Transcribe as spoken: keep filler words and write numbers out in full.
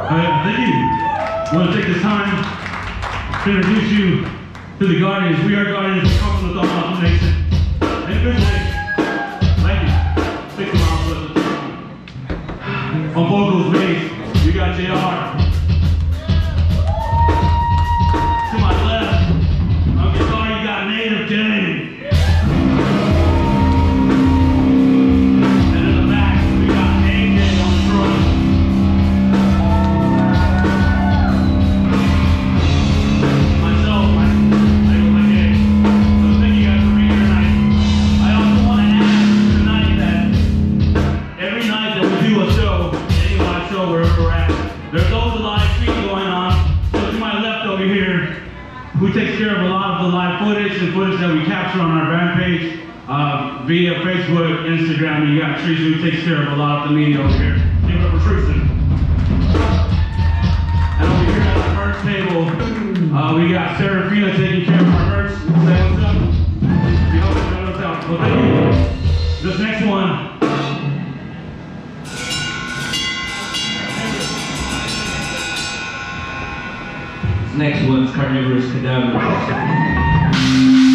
Uh, thank you. I want to take this time to introduce you to the Guardians. We are Guardians of Coming with the Awesome Nation. And good night. Thank you. Six miles left. On vocals, bass, you got J R. To my left, on guitar, you got Native Jane. And in the back, we got A J on the drum. Myself, my, I go like A. So thank you guys for being here tonight. I also want to add tonight that every night that we do a show, any live show wherever we're at, there's always a live stream going on. So to my left over here, who takes care of a lot of the live footage and footage that we capture on our band page uh, via Facebook, Instagram. You got Teresa who takes care of a lot of the media over here. Give it up for Teresa. And over here at the merch table, uh, we got Serafina taking care of our merch. Say what's up. We hope you know what's up. Well, thank you. This next one. Next one's Carnivorous Cadaver.